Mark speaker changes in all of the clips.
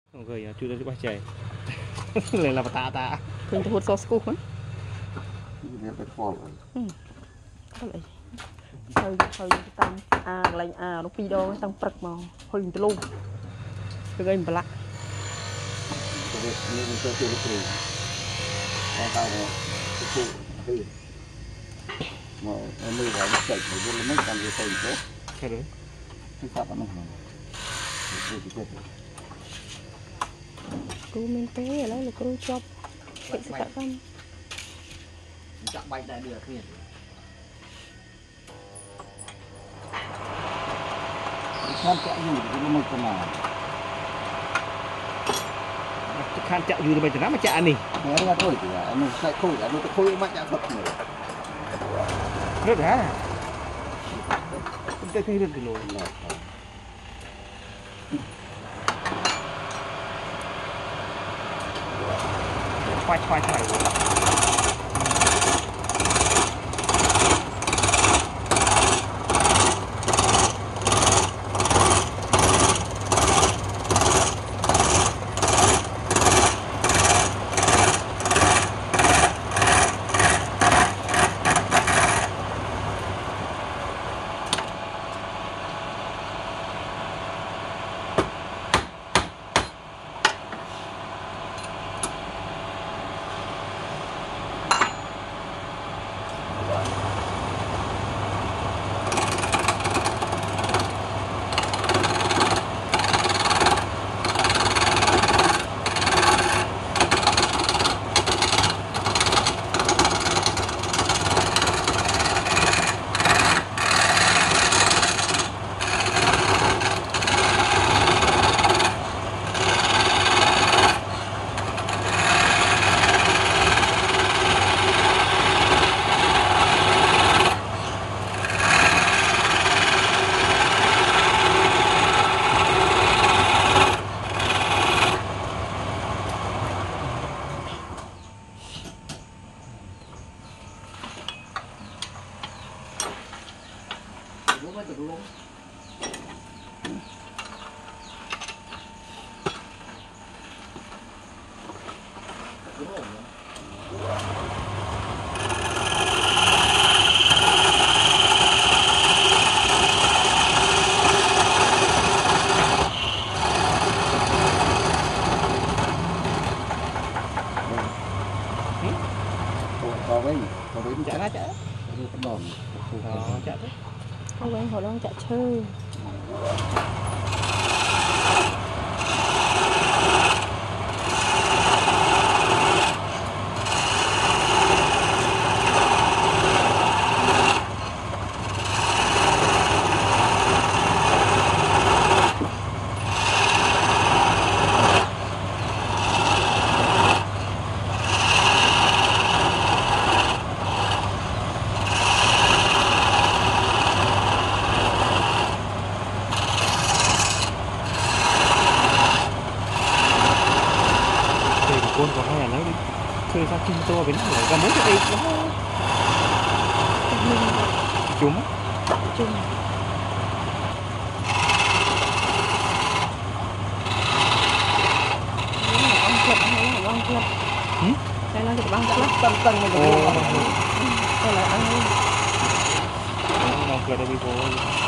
Speaker 1: Người chui ra cái chè lên là tạ tạ
Speaker 2: thường thì hút sauce cũ ấy hơi tăng lạnh nó pi đô tăng bật màu hơi từ luôn cái gây bật lại
Speaker 3: mà nuôi vào nó chạy thì nó mới càng nhiều tiền tốt
Speaker 1: cái đấy
Speaker 3: cái sao nó
Speaker 2: cô mình té ở đây là cô chọc vậy sẽ tạo con
Speaker 3: chặt bay đại được liền khan chạy gì thì nó mới còn nào
Speaker 1: khan chạy gì bây giờ nó mà chạy nè
Speaker 3: thế là thôi thì nó sẽ khôi là nó khôi mắt chạy thật rồi
Speaker 1: rất là cái thấy được cái lối khoai chạy
Speaker 2: không quen họ đang chạy chơi
Speaker 1: con có hay là nó đi chơi ra kinh to với nó ra muốn cái đây nó chúng
Speaker 2: đây là được băng lắm tầng này đây là ăn
Speaker 1: nó cười đây bị vô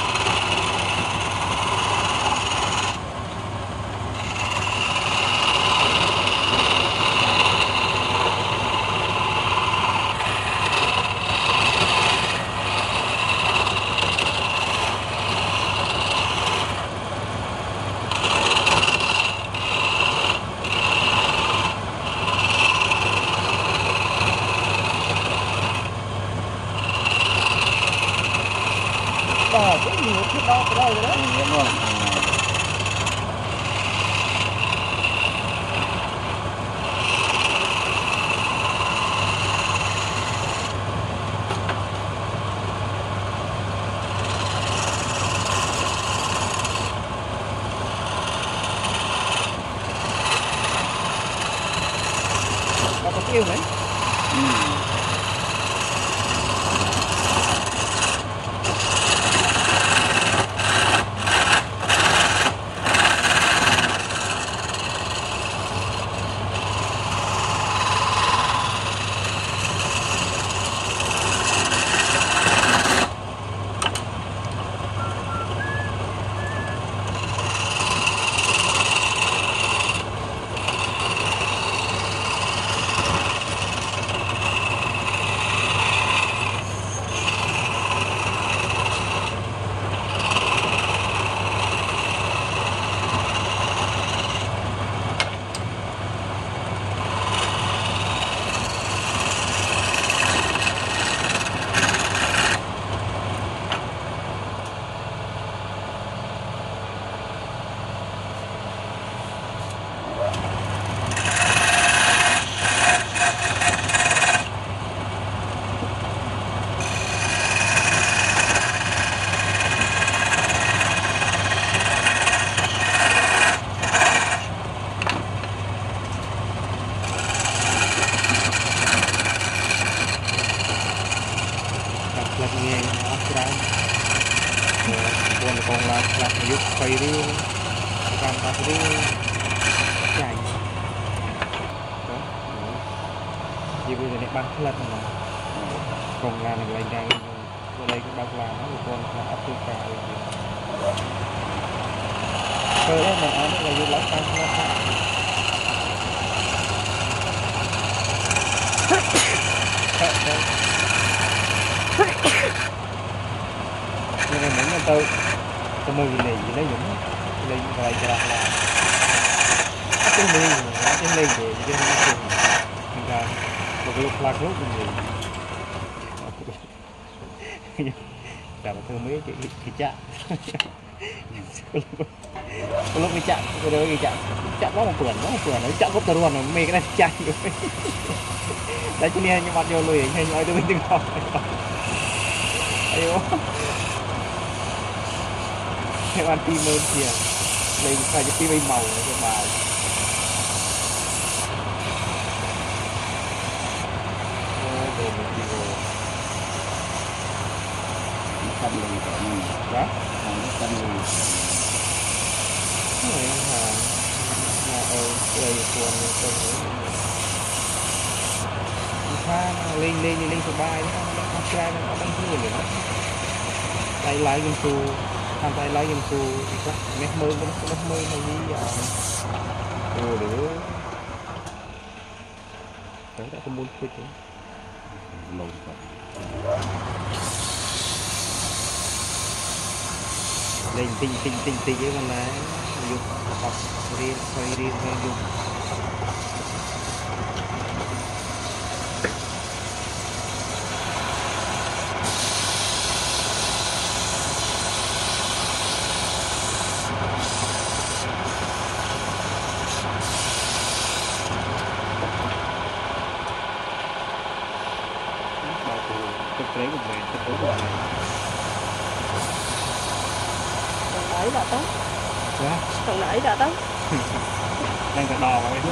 Speaker 3: cái gì cái đó cái đây đó đúng rồi
Speaker 1: có kêu đấy quay đi làm ta đi chạy đó chỉ bây giờ này băng lật mà còn là này đang ở đây cái băng là nó một con là Africa rồi đó mình ở đây là du lịch băng lật nhưng mà những tôi mừng này gì đấy những lên lại cho là cái mì cái lên để cho nó cùng ra một lúc lạc lúc gì cả một thứ mấy cái chạm lúc cái chạm cái đó cái chạm đó một quyển nó chạm gốc tờ ruộng nó mê cái này chạy đấy cho nên như mặt vô lùi hay nói tôi bình thường không ayo theo anh tim hơn kìa lấy phải cho tim màu cho bà đồ mình đi rồi cắt lên cái này đó cắt lên này hàng nhà ở đây cuốn con tha lên số bài nó không trai nó đang thua rồi đó tay lái game su tham tay lái game su thì chắc mét mơ hay gì ồ đứa đấy đã không muốn quit chứ lâu rồi lên tinh với con này dùng học riêng hay dùng đấy của mình
Speaker 2: còn lấy đã tới còn lấy đã tới
Speaker 1: đang cả đò vậy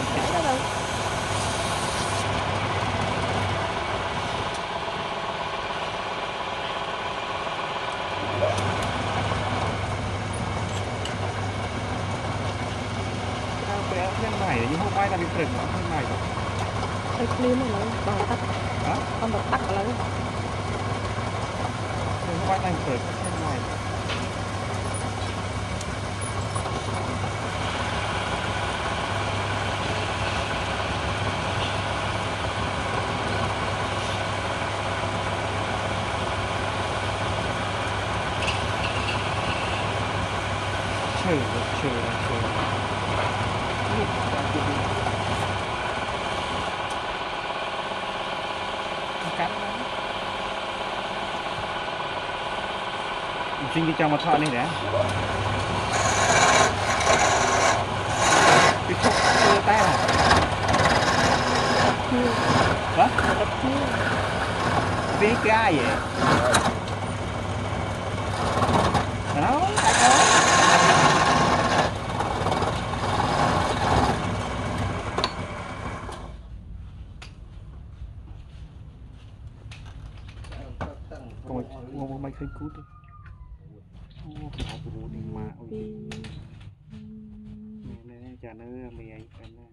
Speaker 1: cái này nhưng không ai là bị trừng nó cái này rồi
Speaker 2: cái clean này lấy bằng tắt con bật tắt lấy
Speaker 1: không ai đang trừng cái này trừ Trinh đi trong một thọ này đấy cái khúc cơ tay này đó biết cái ai vậy đó ai có còn mày khơi cút đi mà ôi nè chả nữa mày ấy